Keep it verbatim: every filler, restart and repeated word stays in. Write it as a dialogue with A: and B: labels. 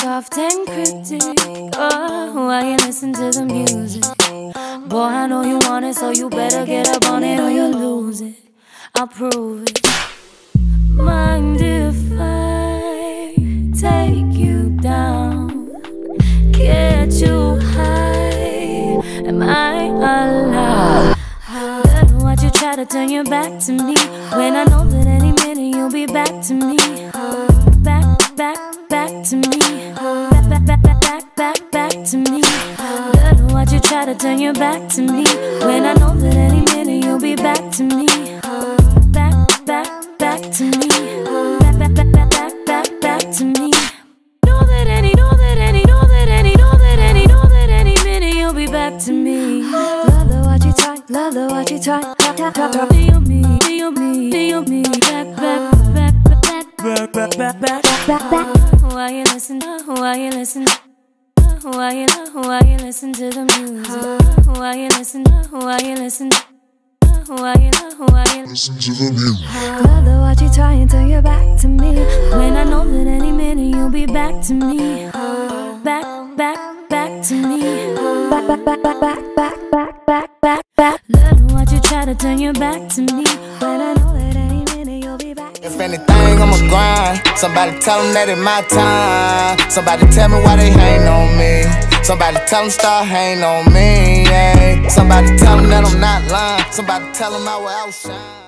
A: soft and cryptic. Oh, while you listen to the music. Boy, I know you want it, so you better get up on it or you'll lose it. I'll prove it. Mind if I take you down, get you high? Am I allowed? Better watch you try to turn your back to me, when I know that any minute you'll be back to me. Back, back, back to me. Back, back, back, back, back, back, back to me. Better watch you try to turn your back to me, when I know that any minute you'll be back to me. Back, back, back to me. Back, back, back, back, back, back, back to me. Know that any, know that any, know that any, know that any, know that any minute you'll be back to me. Love the watch you try, love the watch you try. Feel me, feel me, feel me. Back, back, back, back, back, back, back, back, back, back. While you listen, while you listen, while you, while you listen to the music. While you listen, while you listen, while you, while you listen to the music. Love the watch you try and turn your back to me, when I know that any minute you'll be back to me. Back, back, back to me. Back, back, back, back, back, back, back, back, back, back. Love the watch you try to turn your back to me, when I know that any minute you'll be back.
B: If anything, I'ma grind. Somebody tell them that it's my time. Somebody tell me why they hating on me. Somebody tell them start hating on me, yeah. Somebody tell them that I'm not lying. Somebody tell them I will outshine.